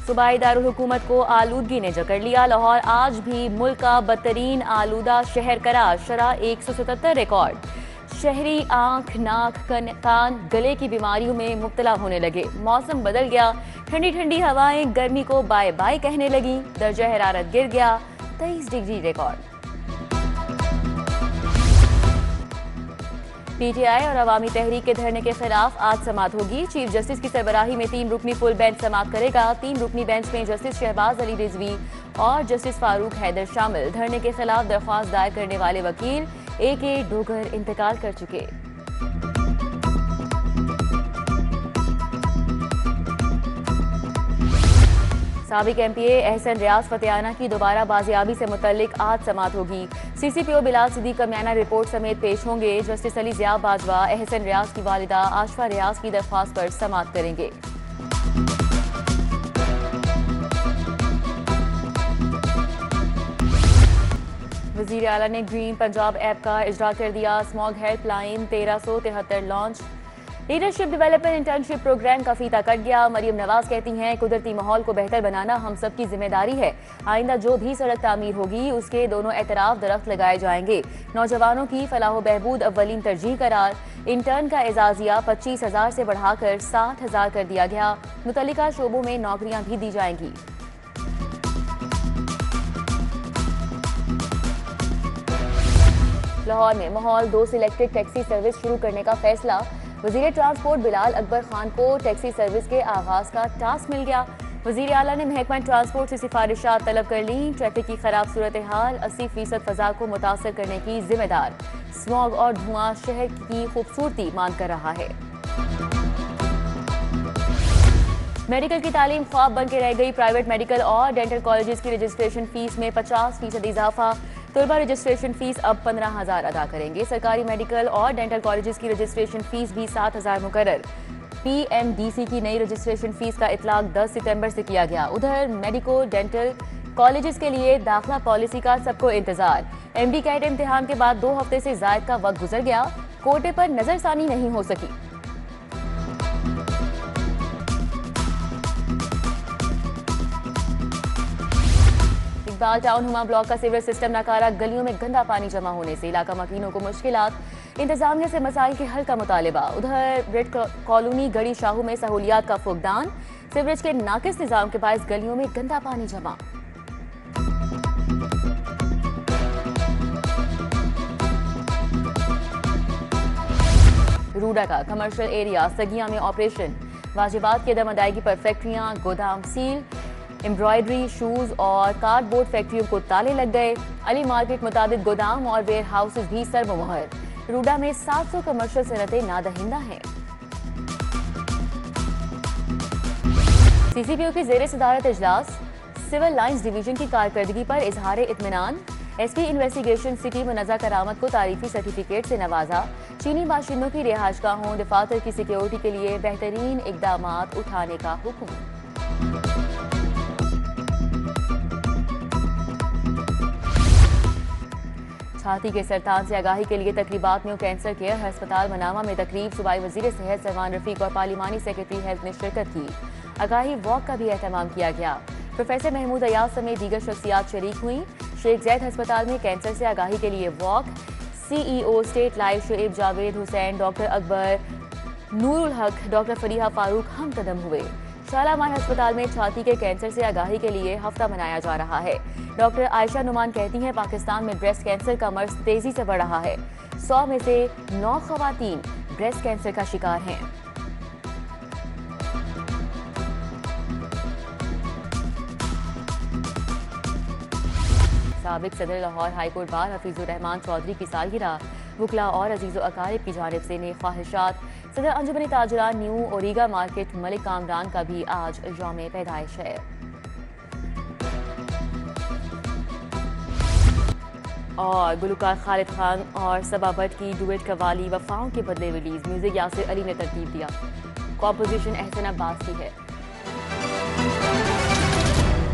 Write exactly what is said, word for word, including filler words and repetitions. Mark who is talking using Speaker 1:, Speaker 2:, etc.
Speaker 1: सूबाई दारुल हुकूमत को आलूदगी ने जकड़ लिया। लाहौर आज भी मुल्क का बदतरीन आलूदा शहर करार, शरह एक सौ सतहत्तर रिकॉर्ड। शहरी आंख, नाक, कान, गले की बीमारियों में मुब्तला होने लगे। मौसम बदल गया, ठंडी ठंडी हवाएं गर्मी को बाय बाय कहने लगी। दर्जा हरारत गिर गया, तेईस डिग्री रिकॉर्ड। पीटीआई और अवामी तहरीक के धरने के खिलाफ आज समाअत होगी। चीफ जस्टिस की सरबराही में तीन रुकनी फुल बेंच समाअत करेगा। तीन रुकनी बेंच में जस्टिस शहबाज अली रिजवी और जस्टिस फारूक हैदर शामिल। धरने के खिलाफ दरख्वास्त दायर करने वाले वकील ए के डोगर इंतकाल कर चुके। साबिक एमपीए एहसन रियाज फतेहाना की दोबारा बाजियाबी से मुतल्लिक आज समाअत होगी। सीसीपीओ बिलाल सिद्दीक का म्याना रिपोर्ट समेत पेश होंगे। जस्टिस अली जिया बाजवा एहसन रियाज की वालिदा आशफा रियाज की दरख्वास्त पर समाअत करेंगे। वजीर आला ने ग्रीन पंजाब ऐप का इजरा कर दिया। स्मॉग हेल्पलाइन तेरह सौ तिहत्तर launch. Leadership development internship programme का फीता कट गया। मरियम नवाज कहती हैं, कुदरती माहौल को बेहतर बनाना हम सब की जिम्मेदारी है। आइंदा जो भी सड़क तामीर होगी उसके दोनों एतराफ दरख्त लगाए जाएंगे। नौजवानों की फलाह बहबूद अव्वलीन तरजीह करार। इंटर्न का एजाजिया पच्चीस हजार से बढ़ाकर साठ हजार कर दिया गया। मुतल्लिका शोबों में नौकरियां भी दी जाएंगी। लाहौर में माहौल दो से इलेक्ट्रिक टैक्सी सर्विस शुरू करने का फैसला। वजीर ट्रांसपोर्ट बिलाल अकबर खान को टैक्सी सर्विस के आगाज का टास्क मिल गया। वजीर आला ने महकमा ट्रांसपोर्ट से सिफारिशात तलब कर ली। ट्रैफिक की खराब सूरत हाल अस्सी फीसद फजा को मुतासर करने की जिम्मेदार। स्मॉग और धुआं शहर की खूबसूरती मान कर रहा है। मेडिकल की तालीम ख्वाब बन के रह गई। प्राइवेट मेडिकल और डेंटल कॉलेजेस की रजिस्ट्रेशन फीस में पचास फीसद इजाफा। तलबा रजिस्ट्रेशन फीस अब पंद्रह हजार अदा करेंगे। सरकारी मेडिकल और डेंटल कॉलेजेस की रजिस्ट्रेशन फीस भी सात हजार मुकर्रर। पीएमडीसी की नई रजिस्ट्रेशन फीस का इतलाक दस सितंबर से किया गया। उधर मेडिको डेंटल कॉलेजेस के लिए दाखिला पॉलिसी का सबको इंतजार। एमडी कैट इम्तिहान के बाद दो हफ्ते से जायद का वक्त गुजर गया। कोटे पर नजरसानी नहीं हो सकी। इकबाल टाउन हुमा ब्लॉक का सीवरेज सिस्टम नाकारा। गलियों में गंदा पानी जमा होने से इलाका मकीनों को मुश्किलात। इंतजामिया से मसाइल के हल का मुतालिबा। उधर रेड कॉलोनी गड़ी शाहू में सहूलियात का फुकदान। सीवरेज के नाकिस निजाम के बायस गलियों में गंदा पानी जमा। रूडा का कमर्शियल एरिया सगिया में ऑपरेशन। वाजिबात की अदम अदायगी पर फैक्ट्रियां गोदाम सील। एम्ब्रॉयडरी, शूज और कार्डबोर्ड फैक्ट्रियों को ताले लग गए। अली मार्केट मुताबिक गोदाम और वेयर हाउसेज भी सरबमोहर। रूडा में सात सौ कमर्शियल सनतें नादहिंदा हैं। सीसीपीओ की जेर सदारत इजलास। सिविल लाइंस डिवीजन की कारकर्दगी पर इजहार इत्मीनान। एसपी इन्वेस्टिगेशन सिटी मुनज़्ज़ा करामत को तारीफी सर्टिफिकेट से नवाजा। चीनी बाशिंदों की रिहाइशगाहों दफातर की सिक्योरिटी के लिए बेहतरीन इकदाम उठाने का हुक्म। छाती के सरतान से आगाही के लिए तकरीबात में कैंसर केयर अस्पताल मनामा में तकरीब। सूबाई वजीर सेहत सरवान रफीक और पार्लिमानी सेक्रेटरी हेल्थ ने शिरकत की। आगाही वॉक का भी एहतमाम किया गया। प्रोफेसर महमूद अयाज समेत दीगर शख्सियात शरीक हुई। शेख जैद अस्पताल में कैंसर से आगाही के लिए walk. CEO State Life Shoaib Javed Hussain, doctor Akbar, Noorul Haq, doctor Fariha Farooq हम कदम हुए। शालामार अस्पताल में छाती के कैंसर से आगाही के लिए हफ्ता मनाया जा रहा है। डॉक्टर आयशा नुमान कहती हैं, पाकिस्तान में ब्रेस्ट कैंसर का मर्ज तेजी से बढ़ रहा है। सौ में से नौ खवातीन ब्रेस्ट कैंसर का शिकार हैं। साबिक सदर लाहौर हाईकोर्ट बार हफीजुर रहमान चौधरी की सालगिरह। वकला और अजीज़ो अकारिब की जानिब से नेक ख्वाहिशात। सदर अंजुमन ताजरान न्यू ओरिगा मार्केट मलिक कामरान का भी आज यौम पैदाइश है। और गुलकार खालिद खान और सबा भट्ट की डुएट कवाली वफाओं के बदले रिलीज। म्यूजिक यासिर अली ने तरतीब दिया। कॉम्पोजिशन एहसन अब्बास की है।